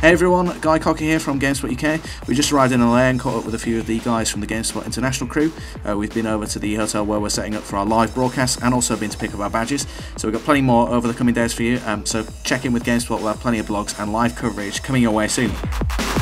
Hey everyone, Guy Cocker here from GameSpot UK. We just arrived in LA and caught up with a few of the guys from the GameSpot International crew. We've been over to the hotel where we're setting up for our live broadcast and also been to pick up our badges. So we've got plenty more over the coming days for you, so check in with GameSpot. We'll have plenty of blogs and live coverage coming your way soon.